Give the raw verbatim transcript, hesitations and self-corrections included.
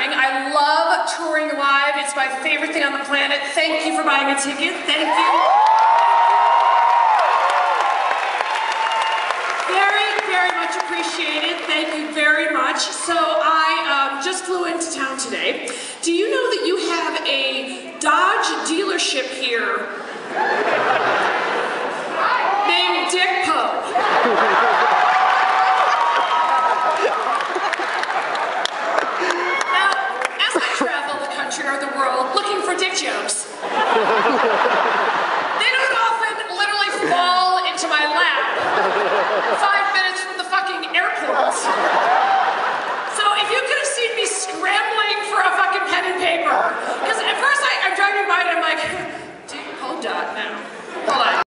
touring. I love touring live. It's my favorite thing on the planet. Thank you for buying a ticket. Thank you. Very, very much appreciated. Thank you very much. So I um, just flew into town today. Do you know that you have a Dodge dealership here named Dick